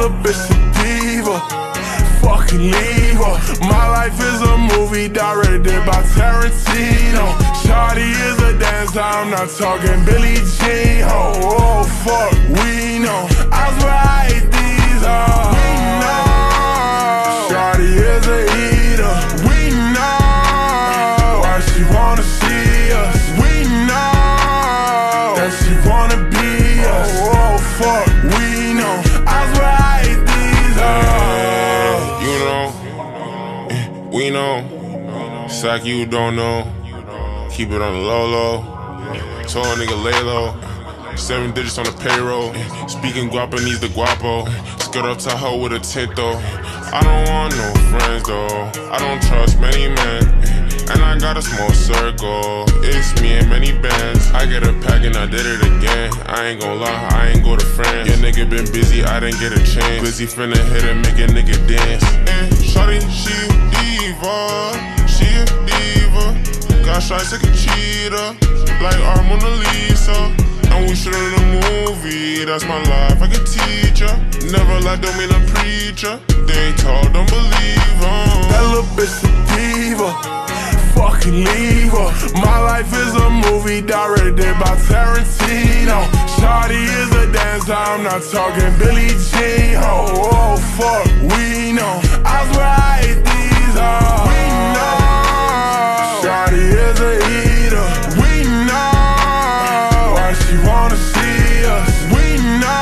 little bitch a diva, fucking leave her. My life is a movie directed by Tarantino. Shawty is a dancer, I'm not talking Billie Jean. Oh, fuck, we know. I swear I hate these hoes. We know. Shawty is a eater. We know why she wanna see us. We know that she wanna be us. Oh, fuck, we know. I swear I hate these hoes. You know, we know. Psych, you don't know. Keep it on the low. Told a nigga lay low. 7 digits on the payroll. Speaking Guapanese the Guapo. Skrrt Tahoe with a tint though. I don't want no friends though. I don't trust many men. And I got a small circle. It's me and many bands. I get a pack and I did it again. I ain't gon' lie, I ain't go to France. Your nigga been busy, I didn't get a chance. Busy finna hit and make a nigga dance. And Shawty, she Diva. She a diva. Got shots like a cheetah, like our Mona Lisa. And we shoot in a movie, that's my life, I can teach ya. Never lie, don't mean a preacher. They ain't tall, don't believe em. That little bitch a diva, fucking leave her. My life is a movie directed by Tarantino. Shawty is a dancer, I'm not talking Billie Jean. Oh, fuck, we know. I swear I hate these hoes. We know. Shawty is a eater. We know why she wanna see us. We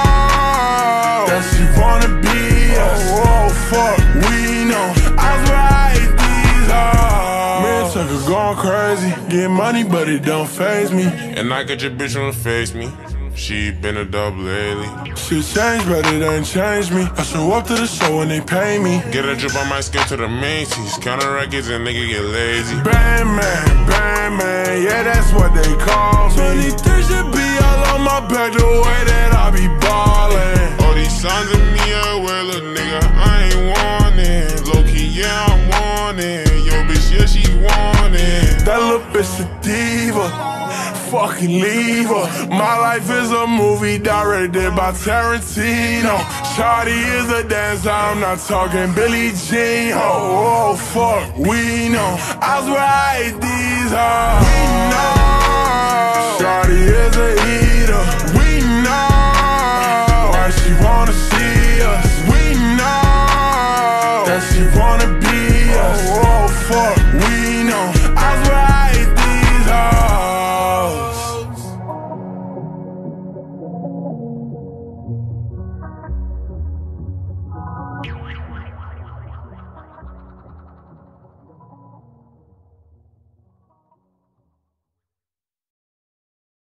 know that she wanna be us. Oh, fuck, we know. I swear I hate these hoes. Man, sucker going crazy. Get money, but it don't faze me. And I get your bitch on the face me. She been a dub lately. She changed, but it ain't changed me. I show up to the show when they pay me. Get a drip on my skin to the Macy's. Counter records and nigga get lazy. Bang man, yeah, that's what they call me. 23 should be all on my back the way that I be ballin'. All these signs of me well, little nigga, I ain't want it. Low-key, yeah, I want it. Yo, bitch, yeah, she want it. That little bitch a diva, fucking leave her. My life is a movie directed by Tarantino. Shawty is a dancer, I'm not talking Billie Jean. Oh, fuck, we know. I swear I hate these hoes. We know. Shawty is a